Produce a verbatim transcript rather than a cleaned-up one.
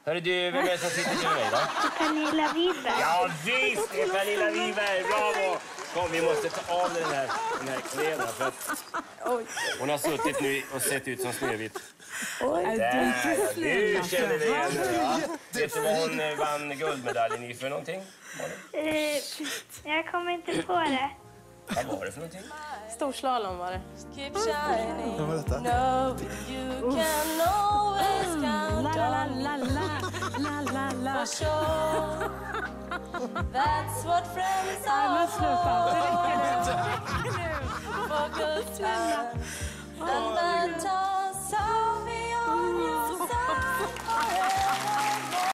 Hörru du, vem är det som sitter till mig då? Pernilla Wiberg. Ja visst, det är Pernilla Wiberg. Bravo! Kom, vi måste ta av den här, den här kläderna för att hon har suttit nu och sett ut som Snövit. Oj, Där, nu känner vi igen henne, va? Vet du vad hon vann guldmedaljen i för någonting? Uh, jag kommer inte på det. Vad var det för någonting? Storslalom var det. Vad var detta? No, you can always count on la, la, la, la, la. For sure. That's what friends are for. For good times.